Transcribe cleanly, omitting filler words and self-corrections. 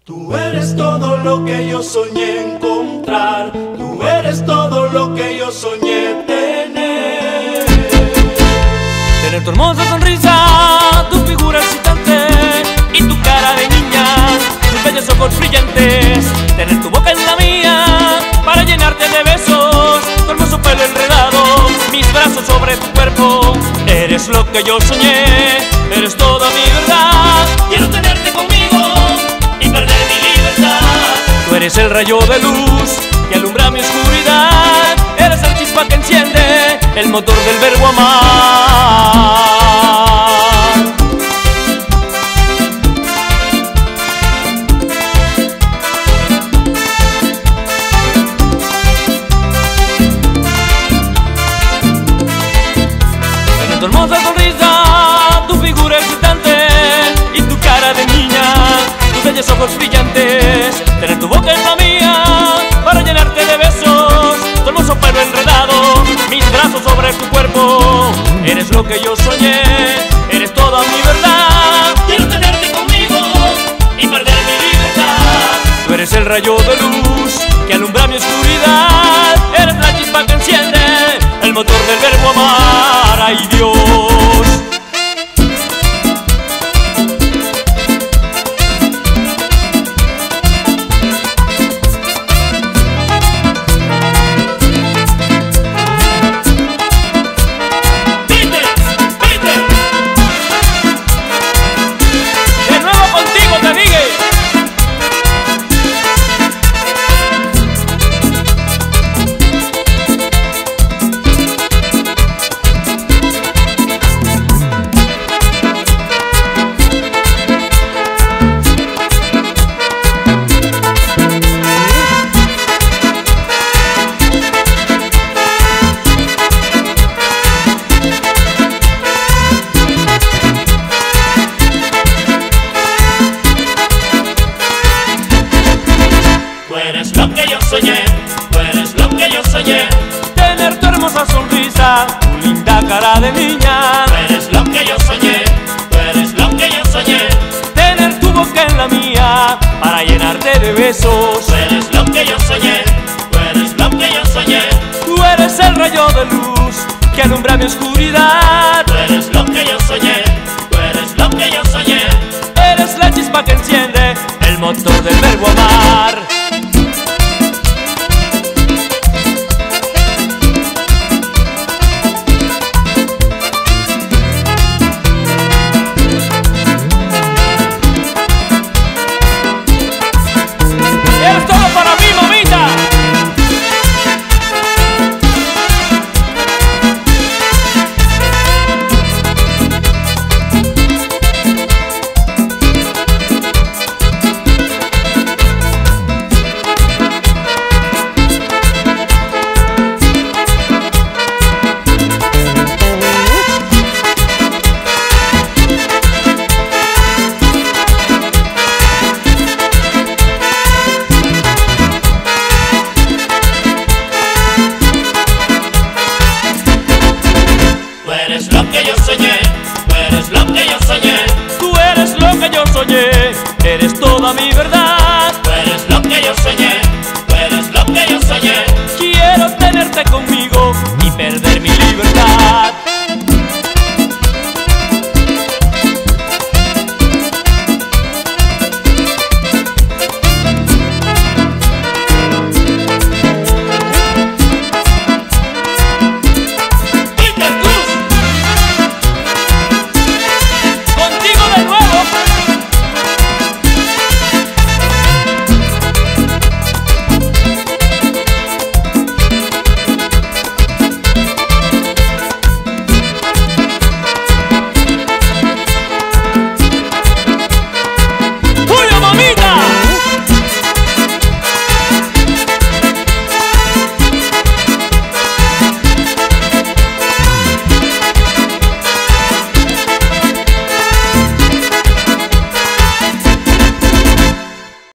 Tú eres todo lo que yo soñé encontrar, tú eres todo lo que yo soñé tener. Tener tu hermosa sonrisa, tu figura excitante y tu cara de niña, tus bellos ojos brillantes. Tener tu boca en la mía para llenarte de besos, tu hermoso pelo enredado, mis brazos sobre tu cuerpo. Eres lo que yo soñé, eres toda mi verdad. Quiero tenerte conmigo y perder mi libertad. Tú eres el rayo de luz que alumbra mi oscuridad. Eres la chispa que enciende el motor del verbo amar. Tu hermosa sonrisa, tu figura excitante y tu cara de niña, tus bellos ojos brillantes. Tener tu boca en la mía para llenarte de besos, tu hermoso pelo enredado, mis brazos sobre tu cuerpo. Eres lo que yo soñé, eres toda mi verdad. Quiero tenerte conmigo y perder mi libertad. Tú eres el rayo de luz que alumbra mi oscuridad. Eres la chispa que enciende el motor del verbo amar. ¡Ay, Dios! Tú eres lo que yo soñé, tener tu hermosa sonrisa, tu linda cara de niña. tú eres lo que yo soñé, tú eres lo que yo soñé, Tener tu boca en la mía para llenarte de besos. tú eres lo que yo soñé, tú eres lo que yo soñé, Tú eres el rayo de luz que alumbra mi oscuridad. tú eres lo que yo soñé, tú eres lo que yo soñé. Eres la chispa que enciende el motor del verbo amar. Eres todo para mí, mamita. Tú eres lo que yo soñé, tú eres lo que yo soñé, Tú eres lo que yo soñé, eres toda mi verdad.